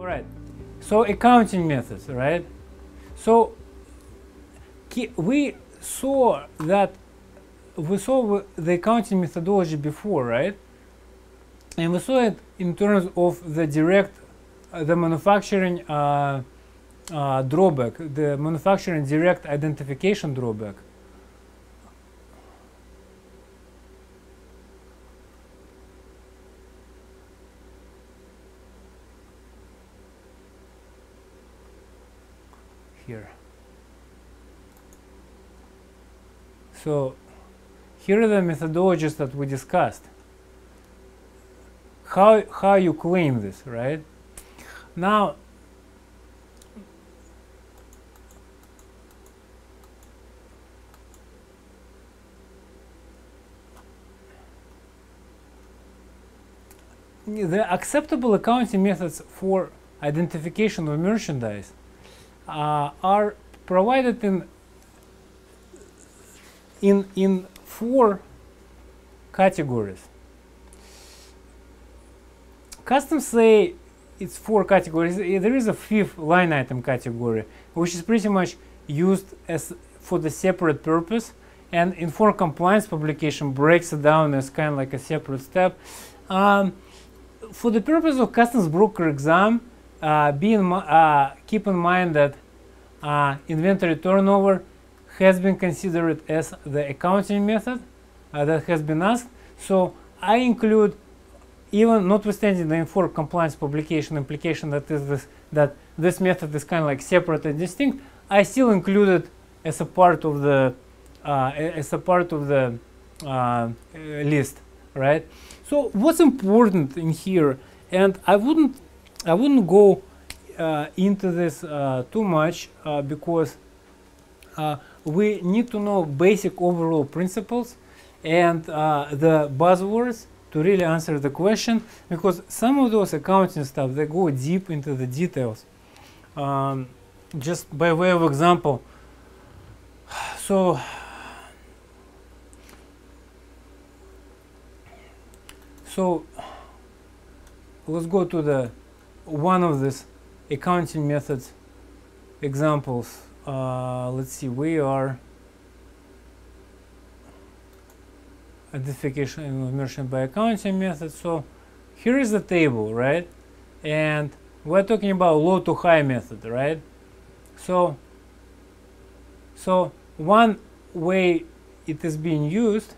All right, so accounting methods, right? So we saw the accounting methodology before, right? And we saw it in terms of the direct, the manufacturing drawback, the manufacturing direct identification drawback. Here. So here are the methodologies that we discussed. How you claim this, right? Now, the acceptable accounting methods for identification of merchandise are provided in 4 categories. Customs say it's 4 categories. There is a 5th line item category, which is pretty much used for the separate purpose, and Inform Compliance publication breaks it down as kind of like a separate step. For the purpose of customs broker exam, keep in mind that inventory turnover has been considered as the accounting method that has been asked. So I include, even notwithstanding the Inform Compliance publication implication that this method is kind of like separate and distinct, I still include it as a part of the list, right? So what's important in here, and I wouldn't go into this too much because we need to know basic overall principles and the buzzwords to really answer the question, because some of those accounting stuff, they go deep into the details. Just by way of example, so let's go to the one of these accounting methods examples. Let's see, we are identification of merchant by accounting method. So here is the table, right? And we're talking about low to high method, right? So one way it is being used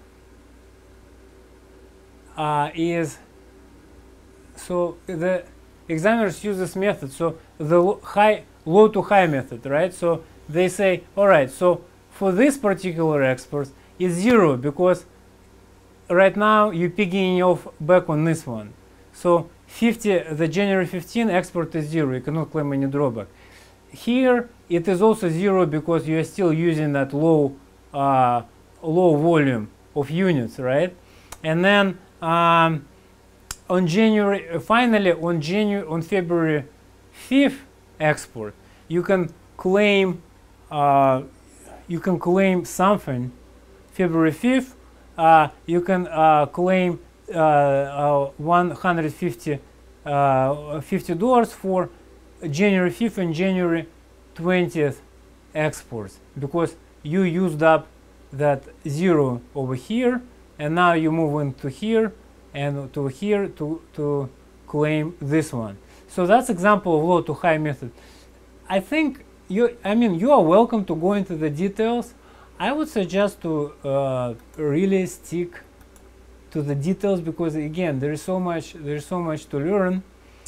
is, so the examiners use this method, so the low to high method, right? So they say, all right, so for this particular export it's 0 because right now you're picking off back on this one. So the January 15 export is 0, you cannot claim any drawback. Here it is also 0 because you are still using that low volume of units, right? And then on February 5th export, you can claim something. February 5th, you can claim $150 for January 5th and January 20th exports, because you used up that 0 over here, and now you move into here and to here to claim this one. So that's example of low to high method. I think you are welcome to go into the details. I would suggest to really stick to the details, because again there is so much to learn.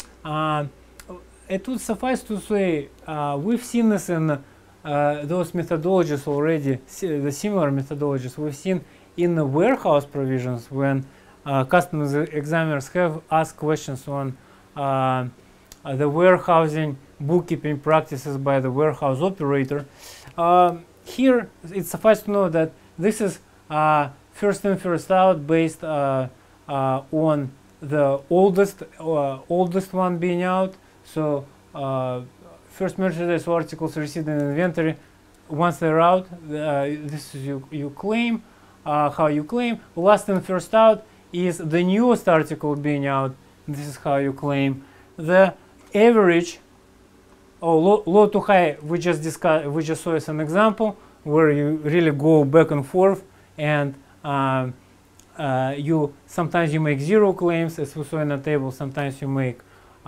It would suffice to say we've seen this in those methodologies already, the similar methodologies we've seen in the warehouse provisions when customs examiners have asked questions on the warehousing bookkeeping practices by the warehouse operator. Here it suffices to know that this is first in first out based on the oldest one being out. So first merchandise articles received in inventory, once they're out, this is you claim, how you claim. Last in first out is the newest article being out, this is how you claim. The average, or low to high, we just saw as an example where you really go back and forth, and sometimes you make 0 claims, as we saw in the table. Sometimes you make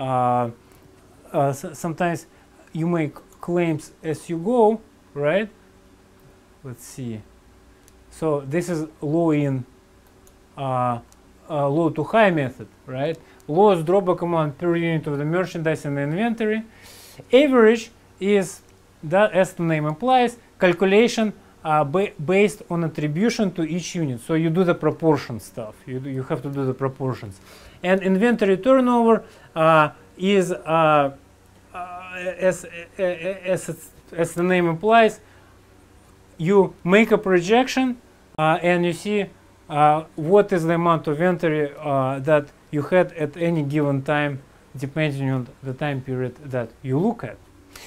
claims as you go, right? Let's see. So this is low to high method, right? Lowest drawback amount per unit of the merchandise in the inventory. Average is, that, as the name implies, calculation based on attribution to each unit. So you do the proportion stuff. You have to do the proportions. And inventory turnover is, as the name implies, you make a projection and you see what is the amount of inventory that you had at any given time, depending on the time period that you look at.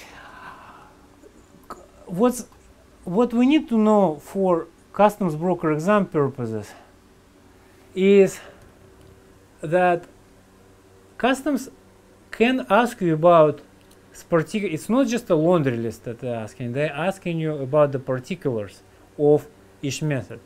What we need to know for customs broker exam purposes is that customs can ask you about particular. It's not just a laundry list that they're asking. They're asking you about the particulars of each method.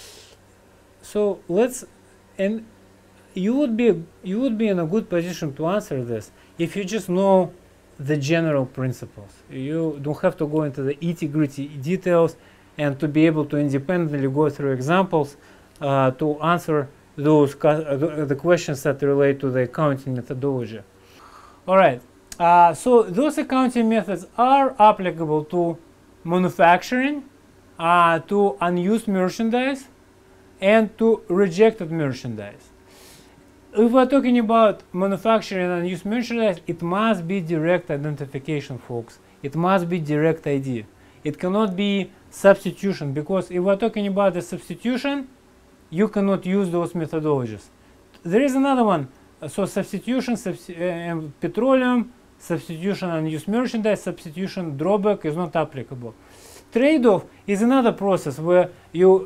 So and you would be in a good position to answer this if you just know the general principles. You don't have to go into the itty-gritty details, and to be able to independently go through examples to answer the questions that relate to the accounting methodology. All right. So those accounting methods are applicable to manufacturing, to unused merchandise, and to rejected merchandise. If we're talking about manufacturing and unused merchandise, it must be direct identification, folks. It must be direct ID. It cannot be substitution, because if we're talking about the substitution, you cannot use those methodologies. There is another one. So substitution, petroleum, substitution unused merchandise, substitution drawback is not applicable. Trade-off is another process where you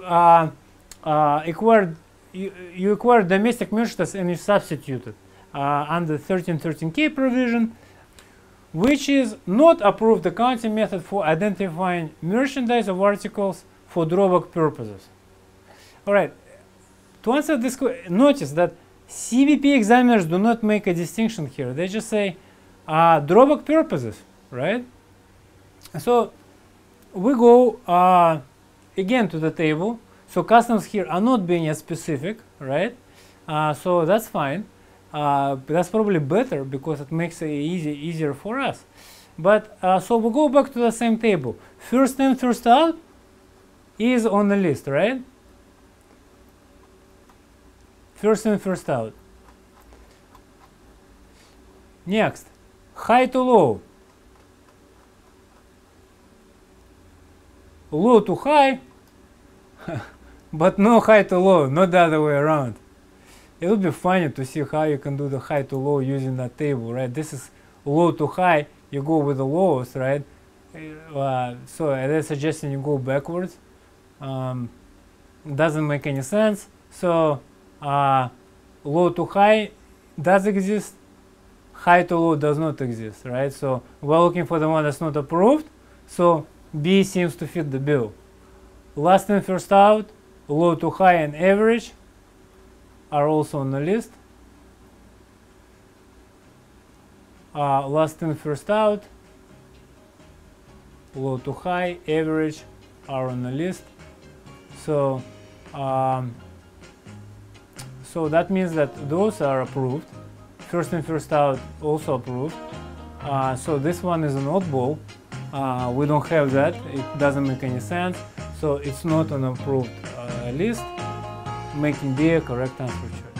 acquire domestic merchandise and you substitute it under 1313K provision, which is not approved accounting method for identifying merchandise of articles for drawback purposes. All right. To answer this question, notice that CBP examiners do not make a distinction here. They just say drawback purposes, right? So we go again to the table. So customs here are not being as specific, right? So that's fine. That's probably better because it makes it easier for us. But so we go back to the same table. First in, first out is on the list, right? First in, first out. Next, high to low. Low to high, but no high to low, not the other way around. It would be funny to see how you can do the high to low using that table, right? This is low to high, you go with the lowest, right? So they're suggesting you go backwards. Doesn't make any sense. So low to high does exist, high to low does not exist, right? So we're looking for the one that's not approved. So B seems to fit the bill. Last in, first out, low to high and average are also on the list. Last in, first out, low to high, average are on the list. So so that means that those are approved. First in, first out also approved. So this one is an oddball. We don't have that. It doesn't make any sense. So it's not an approved list, making B a correct answer choice.